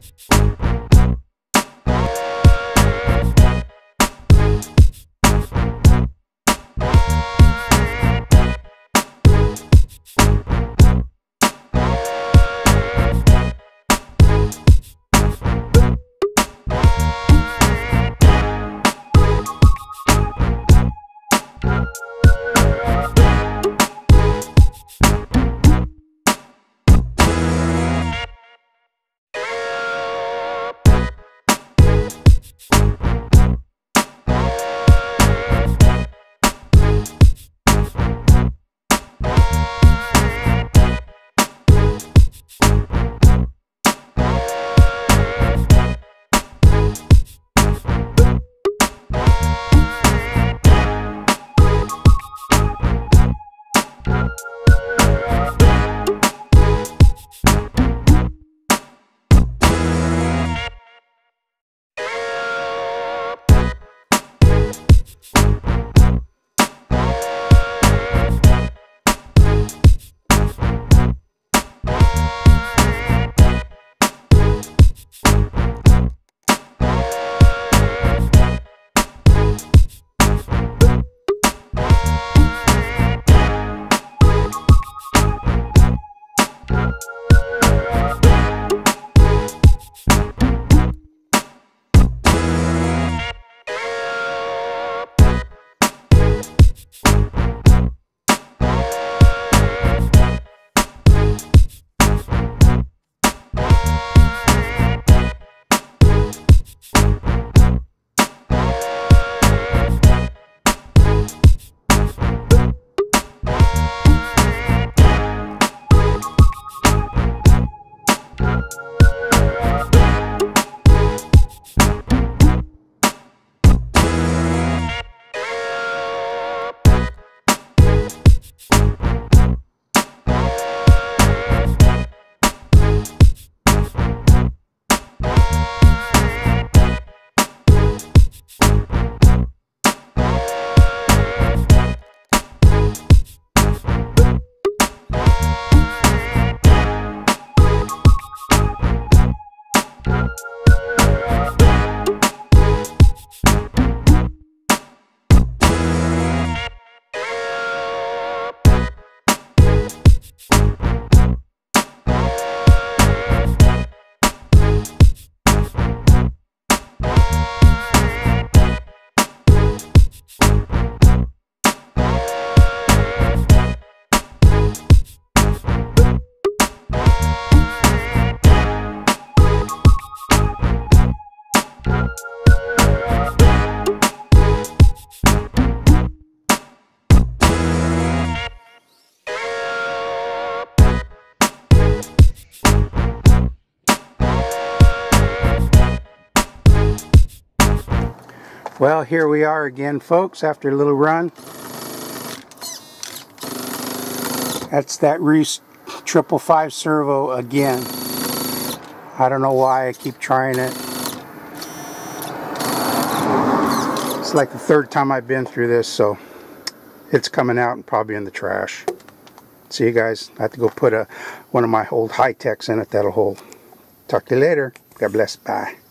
Well, here we are again, folks, after a little run. That's that Reese 555 servo again. I don't know why I keep trying it. It's like the third time I've been through this, so it's coming out and probably in the trash. See you guys. I have to go pput one of my old high-techs in it that'll hold. Talk to you later. God bless. Bye.